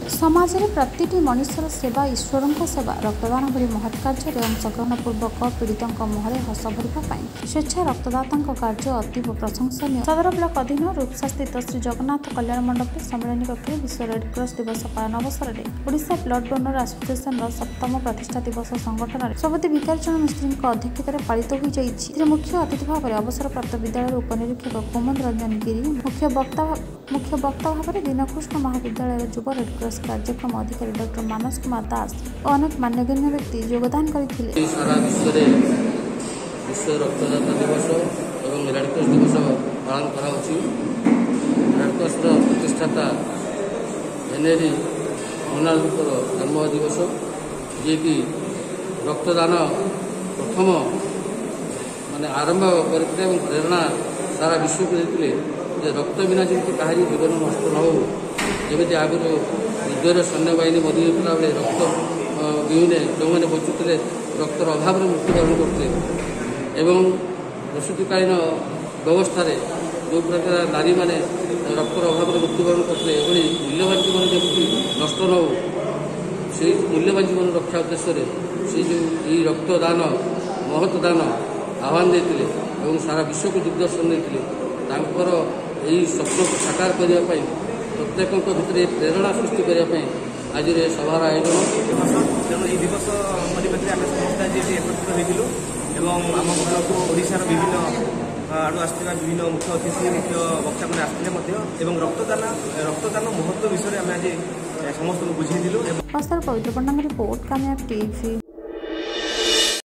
समाजରେ प्रतिटी मनुष्यर सेवा ईश्वरों सेवा रक्तदान भली महत् कार्य अंशग्रहण पूर्वक पीड़ितों मुहरे हस भरवा स्वेच्छा रक्तदाता कार्य अतीव प्रशंसनीय। सदर ब्लक अधीन रूपसा स्थित श्री जगन्नाथ कल्याण मंडप सम्मेलन कक्ष विश्व रेडक्रॉस दिवस पालन अवसर में ओडिशा ब्लड डोनर एसोसिएशन 7म प्रतिष्ठा दिवस संगठन सभापति विकासचरण मिस्त्री अध्यक्षतार पालित हो जाएगी। मुख्य अतिथि भाव में अवसरप्राप्त विद्यालय उपनिरीक्षक कुमुद रंजन गिरी मुख्य वक्ता भाव में दीनकृष्ण महाविद्यालय युव रेडक्रॉस कार्यक्रम अधिकारी डॉक्टर मानस कुमार दास और अनेक मान्यगण्य व्यक्ति योगदान करते। सारा विश्व रक्तदाता दिवस और रेडक्रॉस दिवस पालन कराउछि। रेडक्रॉस प्रतिष्ठाता हेनरी डोनाल्डर जन्म दिवस जी कि रक्तदान प्रथम माने आरंभ करते प्रेरणा सारा विश्व को देते रक्त बिना जमी कहारी जीवन नष्ट न हो। जमी आगुरी युद्धर सैन्यबाहिनी मरी जाता बेले रक्त विहीने जो मैंने बचुते रक्तर अभाव में मृत्युवरण करते एवं प्रसूतिकालीन व्यवस्था जो प्रकार नारी मैंने रक्तर अभाव में मृत्युवरण करते मूल्यवान जीवन जमी नष्ट न हो से मूल्यवान जीवन रक्षा उद्देश्य से जो रक्तदान महत्दान आह्वान देते सारा विश्व को दिग्दर्शन देते यही स्वप्न को साकार करने प्रत्येक भितर प्रेरणा सृष्टि करने आज सभार आयोजन तेणु ये दिवस परिप्रेक्षी आम समस्त आज एकत्रित होती आम ब्लक ओडार विभिन्न आड़ू आसता विभिन्न मुख्य अतिथि मुख्य वक्ता मैंने आसते रक्तदान महत्व विषय आम आज समस्त बुझेलु। पवित्र पण्डा रिपोर्ट कामयाब टीवी।